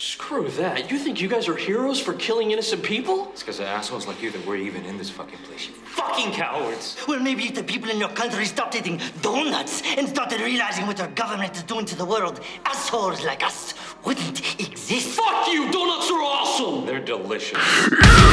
Screw that. You think you guys are heroes for killing innocent people? It's because of assholes like you that we're even in this fucking place, you fucking cowards. Well, maybe if the people in your country stopped eating donuts and started realizing what their government is doing to the world, assholes like us wouldn't exist. Fuck you! Donuts are awesome! They're delicious.